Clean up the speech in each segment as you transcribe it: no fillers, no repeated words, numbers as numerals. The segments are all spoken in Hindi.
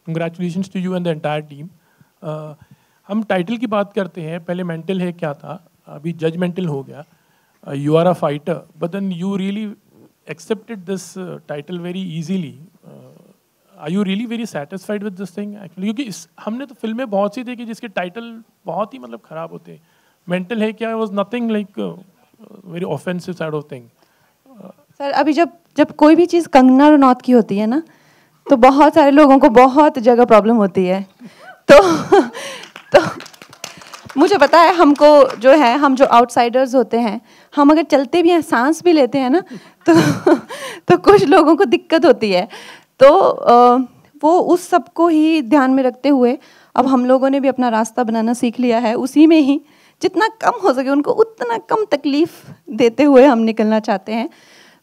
Congratulations to you and the entire team. हम टाइटल की बात करते हैं, पहले मेंटल है क्या था, अभी जजमेंटल हो गया। You are a fighter but then you really accepted this title very easily. Are you really very satisfied with this thing actually? क्योंकि हमने तो फिल्में बहुत सी देखी जिसके टाइटल बहुत ही मतलब खराब होते हैं। मेंटल है क्या was nothing like very offensive side of thing. Sir अभी जब जब कोई भी चीज़ कंगना रनौत की होती है ना, तो बहुत सारे लोगों को बहुत जगह प्रॉब्लम होती है। तो तो मुझे पता है, हमको जो है, हम जो आउटसाइडर्स होते हैं, हम अगर चलते भी हैं, सांस भी लेते हैं ना, तो कुछ लोगों को दिक्कत होती है। तो वो उस सब को ही ध्यान में रखते हुए अब हम लोगों ने भी अपना रास्ता बनाना सीख लिया है। उसी में ही जितना कम हो सके उनको उतना कम तकलीफ देते हुए हम निकलना चाहते हैं।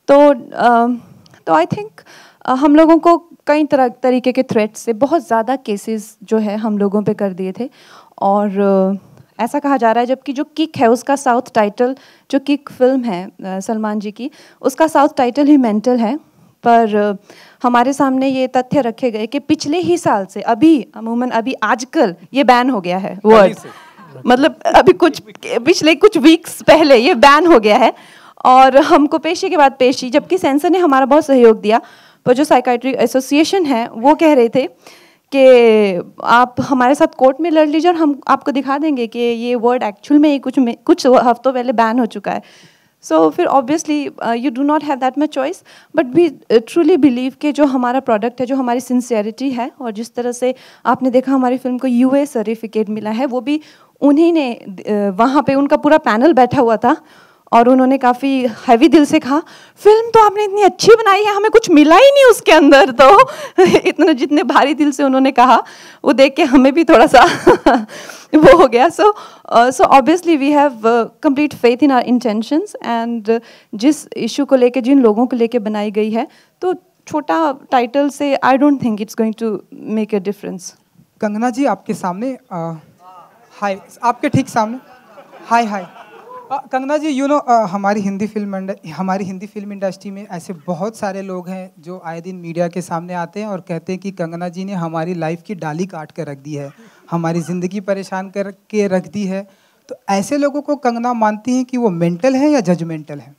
तो आई थिंक हम लोगों को कई तरीके के थ्रेट से बहुत ज़्यादा केसेस जो है हम लोगों पे कर दिए थे। और ऐसा कहा जा रहा है, जबकि जो किक है उसका साउथ टाइटल, जो किक फिल्म है सलमान जी की, उसका साउथ टाइटल ही मेंटल है। पर हमारे सामने ये तथ्य रखे गए कि पिछले ही साल से अभी अमूमन अभी आजकल ये बैन हो गया है वर्ड, मतलब अभी पिछले कुछ वीक्स पहले ये बैन हो गया है। और हमको पेशी के बाद पेशी, जबकि सेंसर ने हमारा बहुत सहयोग दिया, पर जो साइकाइट्री एसोसिएशन है वो कह रहे थे कि आप हमारे साथ कोर्ट में लड़ लीजिए और हम आपको दिखा देंगे कि ये वर्ड एक्चुअल में ही कुछ हफ्तों पहले बैन हो चुका है। सो फिर obviously you do not have that much choice, but we truly believe कि जो हमारा प्रोडक्ट है, जो हमारी सिंसियरिटी है, और जिस तरह से आपने देखा हमारी फिल्म को यूए सर्टिफिकेट मिला है, वो भी उन्हीं ने, वहाँ पे उनका पूरा पैनल बैठा हुआ था और उन्होंने काफ़ी हैवी दिल से कहा, फिल्म तो आपने इतनी अच्छी बनाई है, हमें कुछ मिला ही नहीं उसके अंदर। तो इतने जितने भारी दिल से उन्होंने कहा, वो देख के हमें भी थोड़ा सा वो हो गया। So obviously we have complete faith in our intentions, and जिस इशू को लेके, जिन लोगों को लेके बनाई गई है, तो छोटा टाइटल से I don't think it's going to make a difference. Kangana ji आपके सामने, हाय, आपके ठीक सामने, hi hi. Kangana ji, you know हमारी हिंदी फिल्म इंडस्ट्री में ऐसे बहुत सारे लोग हैं जो आए दिन मीडिया के सामने आते हैं और कहते हैं कि कंगना जी ने हमारी लाइफ की डाली काट कर रख दी है, हमारी ज़िंदगी परेशान करके रख दी है। तो ऐसे लोगों को कंगना मानती हैं कि वो मेंटल है या जजमेंटल है?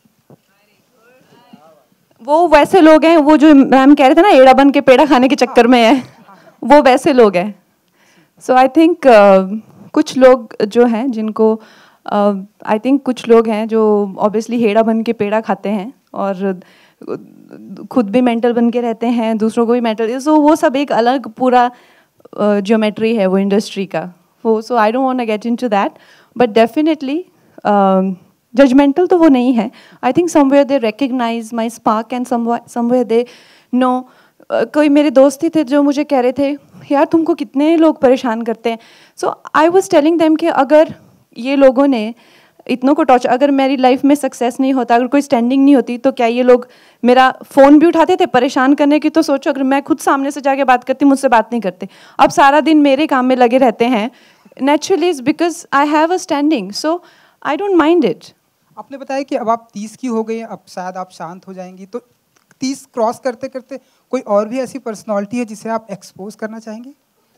वो वैसे लोग हैं, वो जो मैम कह रहे थे ना, एड़ा बन के पेड़ा खाने के चक्कर में है, वो वैसे लोग हैं। सो आई थिंक कुछ लोग जो हैं जिनको आई थिंक कुछ लोग हैं जो ऑब्वियसली हेड़ा बन के पेड़ा खाते हैं और खुद भी मेंटल बन के रहते हैं, दूसरों को भी मेंटल, सो वो सब एक अलग पूरा ज्योमेट्री है वो इंडस्ट्री का वो। So I don't want to get into that, but definitely judgmental तो वो नहीं है। I think somewhere they recognise my spark and somewhere they know. कोई मेरे दोस्त ही थे जो मुझे कह रहे थे, यार तुमको कितने लोग परेशान करते हैं। So I was telling them कि अगर ये लोगों ने इतनों को टॉर्चर, अगर मेरी लाइफ में सक्सेस नहीं होता, अगर कोई स्टैंडिंग नहीं होती, तो क्या ये लोग मेरा फ़ोन भी उठाते थे परेशान करने की? तो सोचो, अगर मैं खुद सामने से जाके बात करती, मुझसे बात नहीं करते, अब सारा दिन मेरे काम में लगे रहते हैं। Naturally is because I have a standing, so I don't mind it. आपने बताया कि अब आप 30 की हो गई हैं, अब शायद आप शांत हो जाएंगी, तो 30 क्रॉस करते करते कोई और भी ऐसी पर्सनालिटी है जिसे आप एक्सपोज करना चाहेंगे?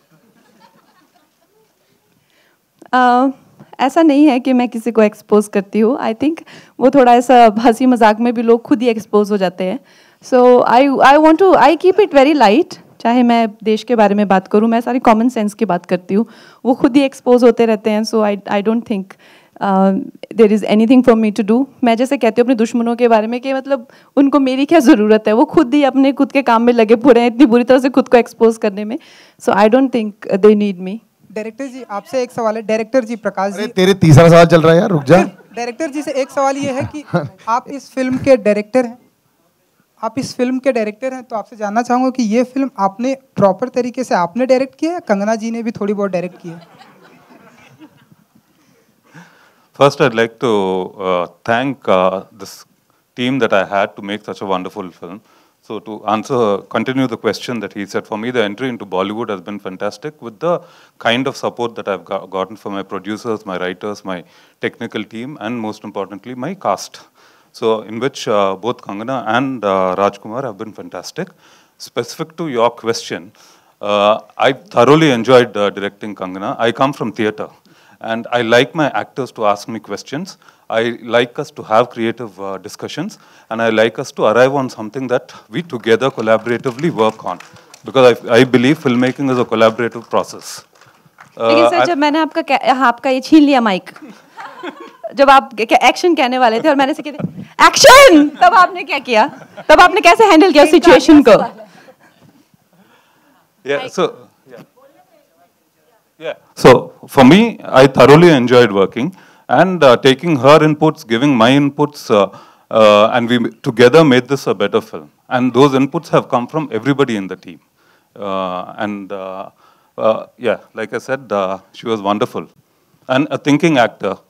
ऐसा नहीं है कि मैं किसी को एक्सपोज करती हूँ। आई थिंक वो थोड़ा ऐसा हंसी मजाक में भी लोग खुद ही एक्सपोज हो जाते हैं। So I keep it very light. चाहे मैं देश के बारे में बात करूँ, मैं सारी कॉमन सेंस की बात करती हूँ, वो खुद ही एक्सपोज होते रहते हैं। So I don't think there is anything for me to do. मैं जैसे कहती हूँ अपने दुश्मनों के बारे में कि मतलब उनको मेरी क्या ज़रूरत है, वो खुद ही अपने खुद के काम में लगे पूरे हैं, इतनी बुरी तरह से खुद को एक्सपोज करने में। So I don't think they need me. Director ji, आपसे एक सवाल है। डायरेक्टर जी, प्रकाश जी, तेरे तीसरा सवाल चल रहा है यार, रुक जा। डायरेक्टर जी से एक सवाल ये है कि आप इस फिल्म के डायरेक्टर हैं, तो आपसे जानना चाहूँगा कि ये फिल्म आपने प्रॉपर तरीके से आपने डायरेक्ट किया है, कंगना जी ने भी थोड़ी बहुत डायरेक्ट की है? First, I'd like to thank this team that I had to make such a wonderful film. So to continue the question that he said, for me, the entry into Bollywood has been fantastic with the kind of support that I've gotten from my producers, my writers, my technical team, and most importantly, my cast. So in which both Kangana and Rajkumar have been fantastic. Specific to your question, I thoroughly enjoyed directing Kangana. I come from theatre, and I like my actors to ask me questions. I like us to have creative discussions, and I like us to arrive on something that we together collaboratively work on. Because I believe filmmaking is a collaborative process. लेकिन सर जब मैंने आपका ये छीन लिया माइक, जब आप एक्शन कहने वाले थे और मैंने से कहते एक्शन, तब आपने क्या किया? तब आपने कैसे हैंडल किया सिचुएशन को? So for me, I thoroughly enjoyed working and taking her inputs, giving my inputs, and we together made this a better film. And those inputs have come from everybody in the team. Yeah, like I said, she was wonderful and a thinking actor.